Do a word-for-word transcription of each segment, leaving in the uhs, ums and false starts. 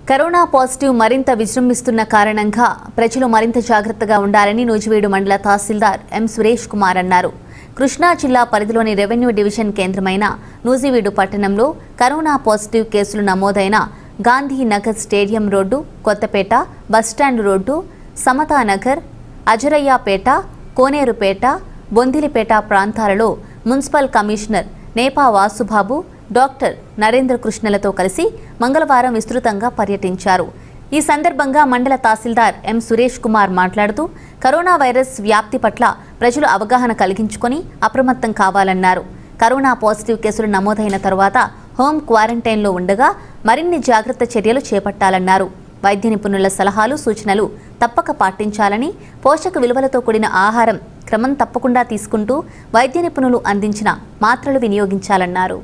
Corona positive మరింత విజృంభిస్తున్న కారణంగా ప్రజలు మరింత జాగ్రత్తగా ఉండాలని నూజివీడు మండల తహసీల్దార్ ఎం సురేష్ కుమార్ అన్నారు. కృష్ణా జిల్లా పరిధిలోని రెవెన్యూ డివిజన్ కేంద్రమైన నూజివీడు పట్టణంలో కరోనా పాజిటివ్ కేసులు నమోదైన Gandhinagar stadium road, Kothapeta bus stand road, Samatanagar, Ajarayyapeta, Konerupeta, Bondilipeta ప్రాంతాలలో municipal commissioner Nepa Vasubabu, doctor Narendra కృష్ణలతో కలిసి మంగళవారం విస్తృతంగా పర్యటించారు. ఈ సందర్భంగా మండల తహసీల్దార్ ఎం సురేష్ కుమార్ మాట్లాడుతూ కరోనా వైరస్ వ్యాప్తి పట్ల ప్రజలు అవగాహన కలిగించుకొని అప్రమత్తం కావాలన్నారు. కరోనా పాజిటివ్ కేసులు నమోదైన తరువాత హోమ్ క్వారంటైన్లో ఉండగా మరిన్ని జాగ్రత్త చర్యలు చేపట్టాలన్నారు. వైద్య నిపుణుల సలహాలు, సూచనలు తప్పక పాటించాలని, పోషక విలువలతో కూడిన ఆహారం క్రమం తప్పకుండా తీసుకుంటూ వైద్య నిపుణులు అందించిన మాత్రలు వినియోగించాలన్నారు.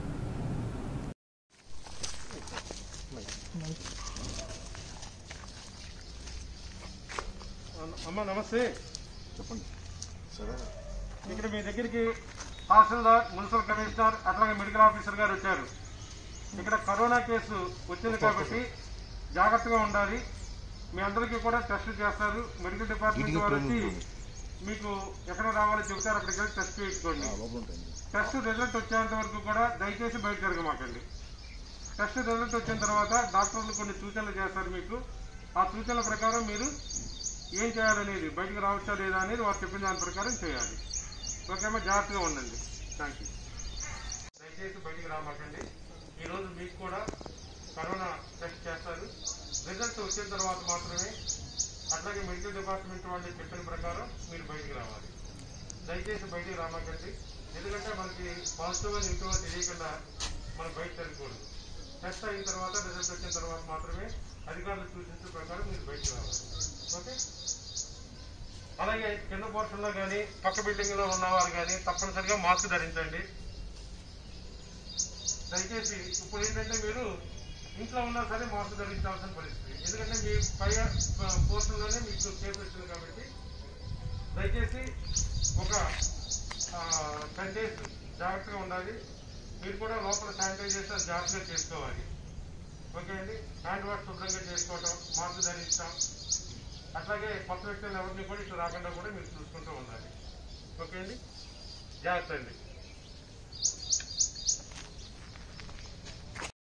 అమ్మ నమస్తే, చెప్పండి. ఇక్కడ మీ దగ్గరికి తహసీల్దార్, మున్సిపల్ కమిషనర్, అట్లాగే మెడికల్ ఆఫీసర్ గారు వచ్చారు. ఇక్కడ కరోనా కేసు వచ్చింది కాబట్టి జాగ్రత్తగా ఉండాలి. మీ అందరికీ కూడా టెస్ట్ చేస్తారు. మెడికల్ డిపార్ట్మెంట్ వారు వచ్చి మీకు ఎక్కడ రావాలో చెబుతారు, అక్కడికి వెళ్ళి టెస్ట్ చేయించుకోండి. టెస్ట్ రిజల్ట్ వచ్చేంత వరకు కూడా దయచేసి బయట జరగమాకండి. టెస్ట్ రిజల్ట్ వచ్చిన తర్వాత డాక్టర్లు కొన్ని సూచనలు చేస్తారు. మీకు ఆ సూచనల ప్రకారం మీరు ఏం చేయాలనేది, బయటకు రావచ్చా లేదా అనేది వారు చెప్పిన దాని ప్రకారం చేయాలి. ఓకేమో, జాగ్రత్తగా ఉండండి. Thank you. దయచేసి బయటికి రామాకండి. ఈరోజు మీకు కూడా కరోనా టెస్ట్ చేస్తారు. రిజల్ట్ వచ్చిన తర్వాత మాత్రమే, అట్లాగే మెడికల్ డిపార్ట్మెంట్ వాళ్ళు చెప్పిన ప్రకారం మీరు బయటికి రావాలి. దయచేసి బయటికి రామాకండి. ఎందుకంటే మనకి పాజిటివ్గా నెగిటివ్గా తెలియకుండా మనం బయట తిరగకూడదు. టెస్ట్ అయిన తర్వాత, రిజల్ట్ వచ్చిన తర్వాత మాత్రమే అధికారులు సూచించిన ప్రకారం మీరు బయటకు రావాలి. ఓకే. అలాగే కింద పోర్షన్లో కానీ పక్క బిల్డింగ్ లో ఉన్నవారు కానీ తప్పనిసరిగా మాస్క్ ధరించండి. దయచేసి ఇప్పుడు ఏంటంటే మీరు ఇంట్లో ఉన్నా సరే మాస్క్ ధరించాల్సిన పరిస్థితి, ఎందుకంటే మీ పై పోర్షన్ లోనే మీకు కేసు వచ్చింది కాబట్టి దయచేసి ఒక టెన్ డేస్ జాగ్రత్తగా ఉండాలి. మీరు కూడా లోపల శానిటైజేషన్ జాగ్రత్తగా చేసుకోవాలి. ఓకే అండి. హ్యాండ్ వాష్ శుభ్రంగా చేసుకోవటం, మాస్క్ ధరించడం, అట్లాగే కొత్త వ్యక్తులు ఎవరిని కూడా ఇట్లా రాకుండా కూడా మీరు చూసుకుంటూ ఉండాలి. ఓకే అండి. జాగ్రత్త అండి.